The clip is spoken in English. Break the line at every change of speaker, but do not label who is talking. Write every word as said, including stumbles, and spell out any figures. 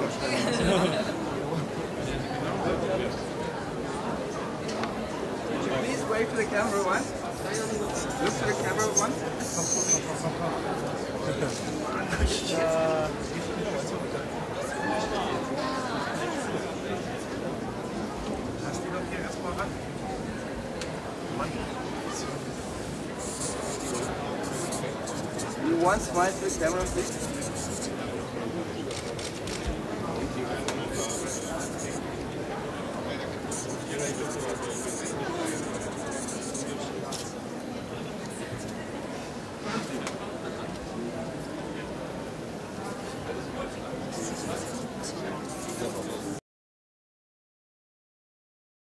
Please wave to the camera once. Look to the camera once. Lass die doch hier erstmal ran. You once smile to the camera, please.